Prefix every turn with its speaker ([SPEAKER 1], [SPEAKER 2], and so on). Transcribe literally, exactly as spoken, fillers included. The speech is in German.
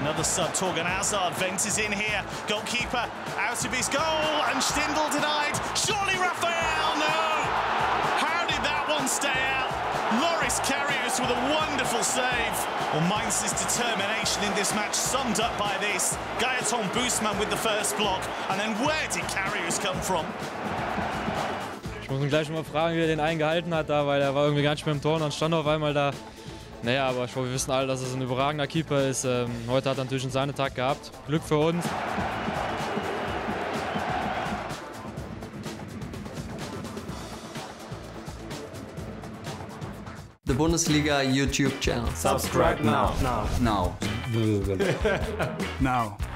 [SPEAKER 1] Another sub, Torgan Hazard, Vent is in here. Goalkeeper out of his goal, and Stindl denied. Surely Raffael, no! How did that one stay out? Loris Karius with a wonderful save. Well, Mainz's determination in this match summed up by this. Gaetan Boostman with the first block, and then where did Karius come from?
[SPEAKER 2] Ich muss ihn gleich mal fragen, wie er den einen gehalten hat, da, weil er war irgendwie gar nicht mehr im Tor und dann stand er auf einmal da. Naja, aber ich glaube, wir wissen alle, dass es ein überragender Keeper ist. Ähm, heute hat er natürlich einen Sahnetag gehabt. Glück für uns.
[SPEAKER 3] The Bundesliga YouTube channel.
[SPEAKER 4] Subscribe now.
[SPEAKER 3] Now.
[SPEAKER 4] Now. Now.